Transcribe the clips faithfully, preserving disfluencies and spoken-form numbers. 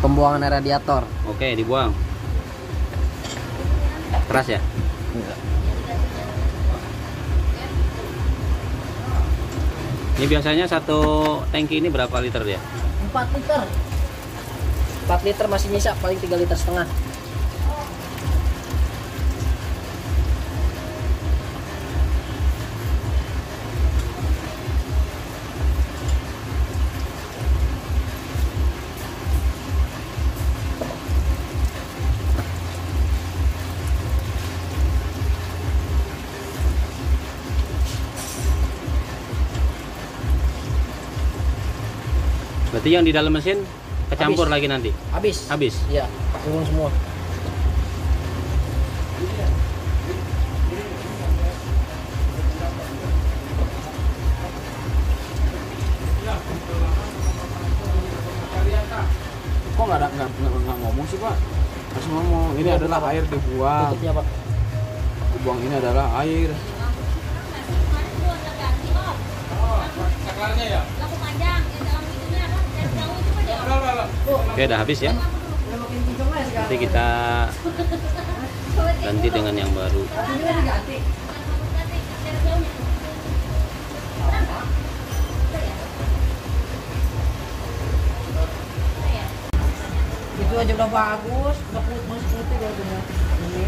pembuangan radiator. Oke, dibuang. Keras ya? Enggak. Ini biasanya satu tangki ini berapa liter ya? empat liter. empat liter masih nyisa, paling tiga liter setengah. Berarti yang di dalam mesin kecampur Habis. lagi nanti? Habis. Habis? Iya, turun semua. Kok nggak ada nggak nggak ngomong sih Pak? Harus ngomong. Ini Ya, adalah Pak. air dibuang. Tutupnya Pak. Dibuang ini adalah air. Oke, udah habis ya. Nanti kita ganti dengan yang baru. Itu aja udah bagus, udah putih putih kalau punya ini.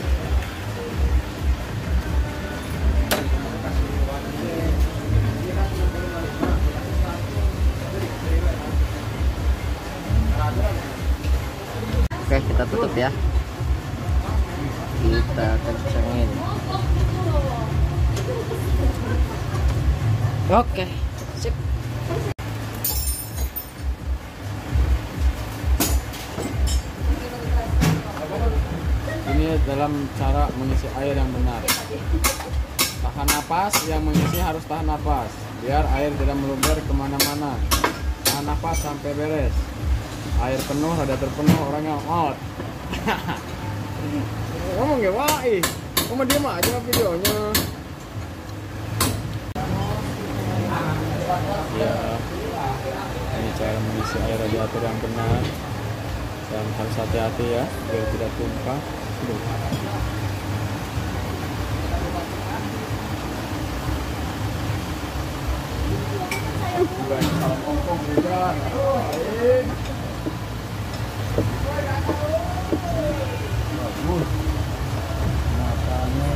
Oke, kita tutup ya. Kita kencengin. Oke, sip. Ini dalam cara mengisi air yang benar. Tahan napas, yang mengisi harus tahan napas, biar air tidak meluber kemana-mana. Tahan napas sampai beres. Air penuh, ada terpenuh, orangnya out. Ngomong ya, wah, ih, kamu diam aja videonya. Ya, ini cara mengisi air radiator yang benar. Dan harus hati-hati ya, biar tidak tumpah. Bukan salah ngomong juga. Bagus. Matanya.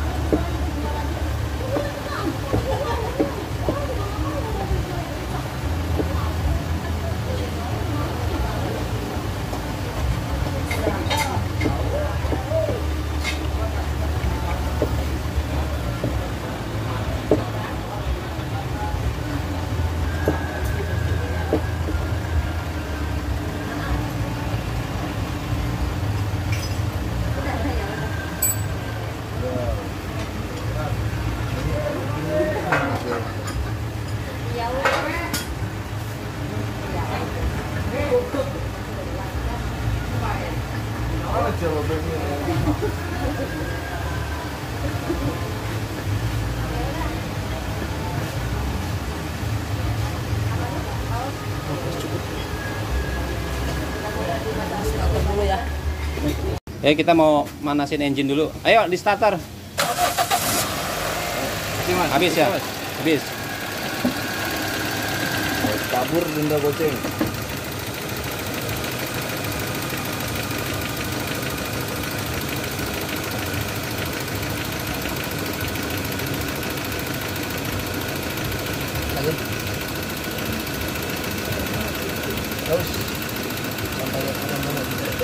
Dulu ya. Ya, kita mau manasin engine dulu. Ayo di starter. Habis ya? Habis. Kabur denda goceng. Lagi. Terus sampai dia turun dulu.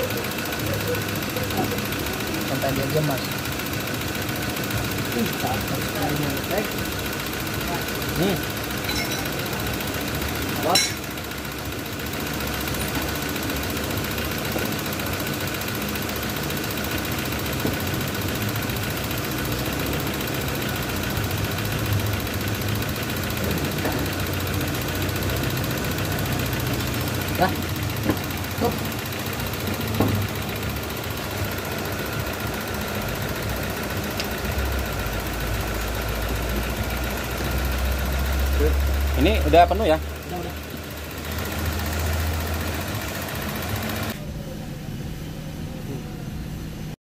Sampai dia jam mas. Ih, cakep sekali nih. Hmm. What? Dah. Stop. Ini udah penuh ya? Udah, udah.